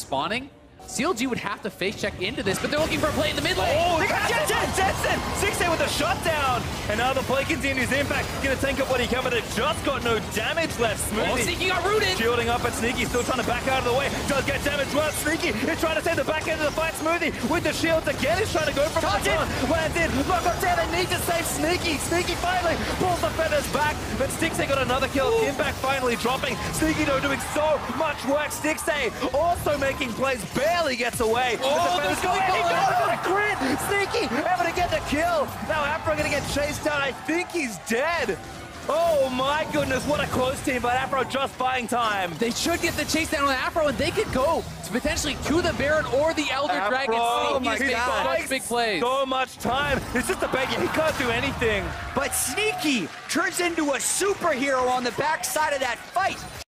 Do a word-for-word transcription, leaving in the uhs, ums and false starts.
spawning, C L G would have to face check into this, but they're looking for a play in the mid lane. Oh, they got Jensen! Jensen! six A with a shutdown! And now the play continues. Impact gonna tank up what he can, but it just got no damage left. Smoothie. Oh, Sneaky got rooted! Shielding up, but Sneaky still trying to back out of the way. Does get damage well. Sneaky is trying to save the back end of the fight. Smoothie with the shields again is trying to go for the front. Lands in. Lock up down. They need to save Sneaky. Sneaky finally pulls the feathers back, but Stixay got another kill. Ooh. Impact finally dropping. Sneaky though doing so much work. Stixay also making plays, barely gets away. Oh, the going he on. goes for the crit! Sneaky able to get the kill. Now Afro gonna get chased down. I think he's dead. Oh my goodness, what a close team, but Afro just buying time. They should get the chase down on Afro, and they could go to potentially to the Baron or the Elder Afro, Dragon. oh my Sneaky God. such big plays. So much time. It's just a beggar. He can't do anything. But Sneaky turns into a superhero on the backside of that fight.